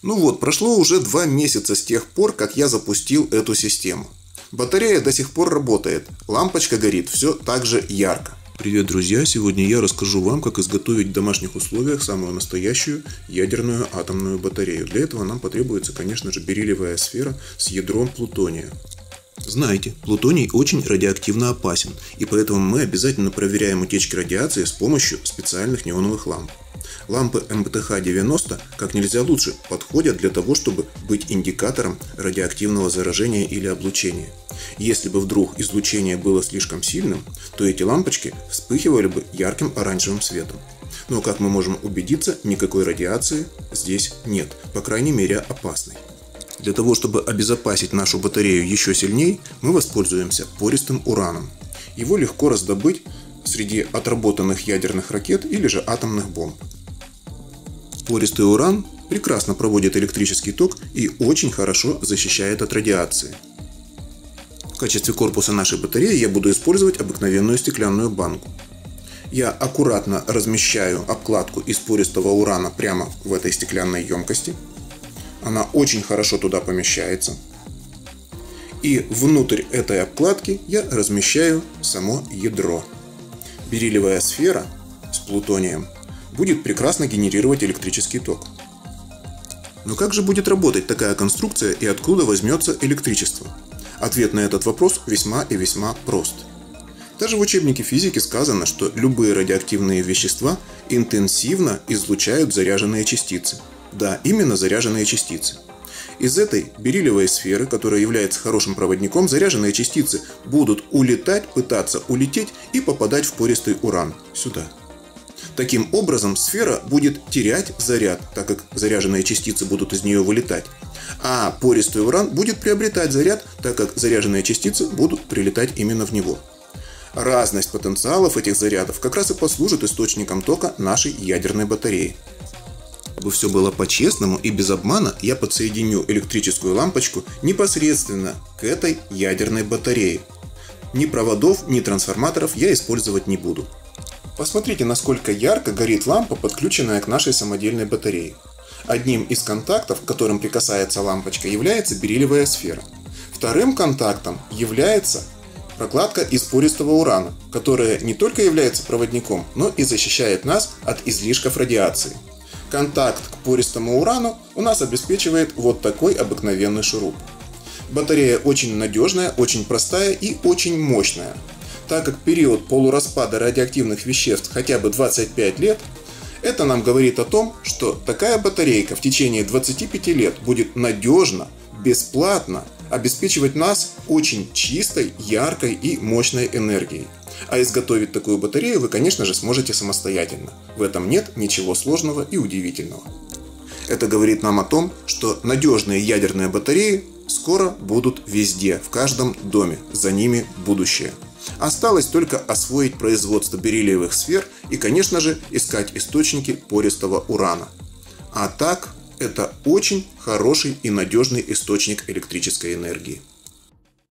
Ну вот, прошло уже 2 месяца с тех пор, как я запустил эту систему. Батарея до сих пор работает, лампочка горит все так же ярко. Привет, друзья! Сегодня я расскажу вам, как изготовить в домашних условиях самую настоящую ядерную атомную батарею. Для этого нам потребуется, конечно же, бериллиевая сфера с ядром плутония. Знаете, плутоний очень радиоактивно опасен, и поэтому мы обязательно проверяем утечки радиации с помощью специальных неоновых ламп. Лампы МТХ-90 как нельзя лучше подходят для того, чтобы быть индикатором радиоактивного заражения или облучения. Если бы вдруг излучение было слишком сильным, то эти лампочки вспыхивали бы ярким оранжевым светом. Но, как мы можем убедиться, никакой радиации здесь нет, по крайней мере опасной. Для того, чтобы обезопасить нашу батарею еще сильнее, мы воспользуемся пористым ураном. Его легко раздобыть среди отработанных ядерных ракет или же атомных бомб. Пористый уран прекрасно проводит электрический ток и очень хорошо защищает от радиации. В качестве корпуса нашей батареи я буду использовать обыкновенную стеклянную банку. Я аккуратно размещаю обкладку из пористого урана прямо в этой стеклянной емкости. Она очень хорошо туда помещается. И внутрь этой обкладки я размещаю само ядро. Бериллиевая сфера с плутонием будет прекрасно генерировать электрический ток. Но как же будет работать такая конструкция и откуда возьмется электричество? Ответ на этот вопрос весьма и весьма прост. Даже в учебнике физики сказано, что любые радиоактивные вещества интенсивно излучают заряженные частицы. Да, именно заряженные частицы. Из этой бериллиевой сферы, которая является хорошим проводником, заряженные частицы будут улетать, пытаться улететь и попадать в пористый уран сюда. Таким образом, сфера будет терять заряд, так как заряженные частицы будут из нее вылетать. А пористый уран будет приобретать заряд, так как заряженные частицы будут прилетать именно в него. Разность потенциалов этих зарядов как раз и послужит источником тока нашей ядерной батареи. Чтобы все было по-честному и без обмана, я подсоединю электрическую лампочку непосредственно к этой ядерной батарее. Ни проводов, ни трансформаторов я использовать не буду. Посмотрите, насколько ярко горит лампа, подключенная к нашей самодельной батарее. Одним из контактов, к которым прикасается лампочка, является бериллиевая сфера. Вторым контактом является прокладка из пористого урана, которая не только является проводником, но и защищает нас от излишков радиации. Контакт к пористому урану у нас обеспечивает вот такой обыкновенный шуруп. Батарея очень надежная, очень простая и очень мощная. Так как период полураспада радиоактивных веществ хотя бы 25 лет, это нам говорит о том, что такая батарейка в течение 25 лет будет надежно, бесплатно обеспечивать нас очень чистой, яркой и мощной энергией. А изготовить такую батарею вы, конечно же, сможете самостоятельно. В этом нет ничего сложного и удивительного. Это говорит нам о том, что надежные ядерные батареи скоро будут везде, в каждом доме. За ними будущее. Осталось только освоить производство бериллиевых сфер и, конечно же, искать источники пористого урана. А так, это очень хороший и надежный источник электрической энергии.